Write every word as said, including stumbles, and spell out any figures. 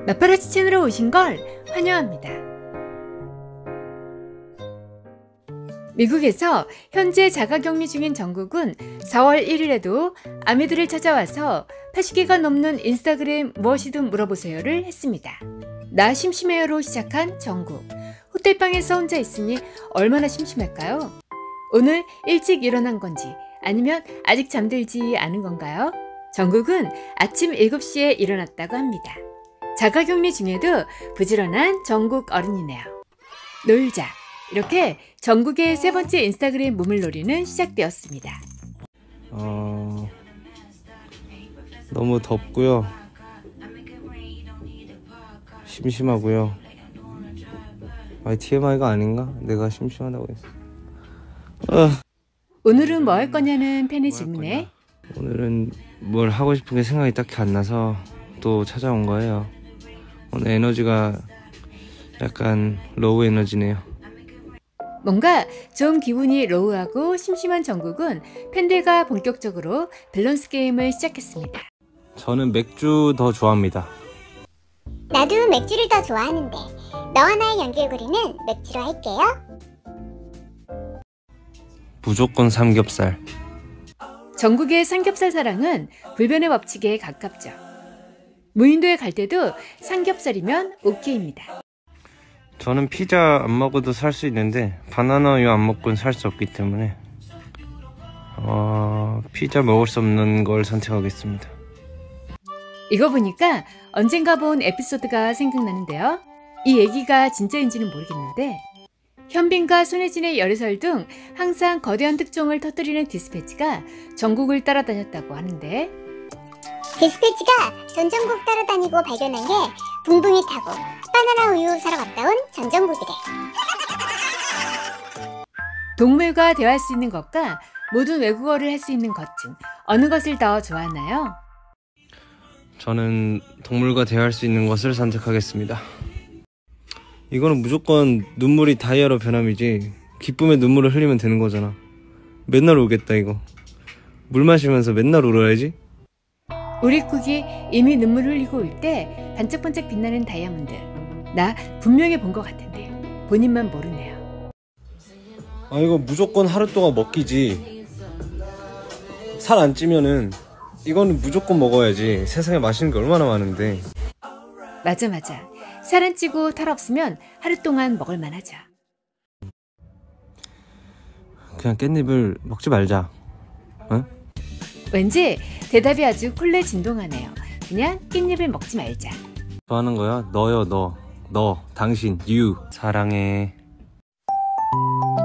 마파라치 채널에 오신 걸 환영합니다. 미국에서 현재 자가격리 중인 정국은 사월 일일에도 아미들을 찾아와서 팔십 개가 넘는 인스타그램 무엇이든 물어보세요를 했습니다. 나 심심해요로 시작한 정국. 호텔방에서 혼자 있으니 얼마나 심심할까요? 오늘 일찍 일어난 건지 아니면 아직 잠들지 않은 건가요? 정국은 아침 일곱 시에 일어났다고 합니다. 자가격리 중에도 부지런한 정국 어른이네요. 놀자. 이렇게 정국의 세 번째 인스타그램 무물놀이는 시작되었습니다. 어... 너무 덥고요. 심심하고요. 아, 티엠아이가 아닌가? 내가 심심하다고 했어. 어. 오늘은 뭐 할 거냐는 팬의 질문에 오늘은 뭘 하고 싶은 게 생각이 딱히 안 나서 또 찾아온 거예요. 오늘 에너지가 약간 로우 에너지네요. 뭔가 좀 기분이 로우하고 심심한 정국은 팬들과 본격적으로 밸런스 게임을 시작했습니다. 저는 맥주 더 좋아합니다. 나도 맥주를 더 좋아하는데 너와 나의 연결고리는 맥주로 할게요. 무조건 삼겹살. 정국의 삼겹살 사랑은 불변의 법칙에 가깝죠. 무인도에 갈 때도 삼겹살이면 오케이입니다. 저는 피자 안 먹어도 살 수 있는데 바나나우유 안 먹고는 살 수 없기 때문에 어... 피자 먹을 수 없는 걸 선택하겠습니다. 이거 보니까 언젠가 본 에피소드가 생각나는데요. 이 얘기가 진짜인지는 모르겠는데 현빈과 손예진의 열애설 등 항상 거대한 특종을 터뜨리는 디스패치가 정국을 따라다녔다고 하는데 디스패치가 전정국 따라다니고 발견한 게 붕붕이 타고 바나나 우유 사러 갔다 온 전정국이래. 동물과 대화할 수 있는 것과 모든 외국어를 할 수 있는 것 중 어느 것을 더 좋아하나요? 저는 동물과 대화할 수 있는 것을 선택하겠습니다. 이거는 무조건 눈물이 다이아로 변함이지 기쁨의 눈물을 흘리면 되는 거잖아. 맨날 울겠다 이거. 물 마시면서 맨날 울어야지. 우리 쿡이 이미 눈물 흘리고 울 때 반짝반짝 빛나는 다이아몬드. 나 분명히 본 것 같은데 본인만 모르네요. 아 이거 무조건 하루 동안 먹기지. 살 안 찌면은 이거는 무조건 먹어야지. 세상에 맛있는 게 얼마나 많은데. 맞아 맞아. 살 안 찌고 탈 없으면 하루 동안 먹을 만하죠. 그냥 깻잎을 먹지 말자. 응? 왠지 대답이 아주 콜레 진동하네요. 그냥 깻잎을 먹지 말자. 좋아하는 거야? 너요 너. 너. 당신. you. 사랑해.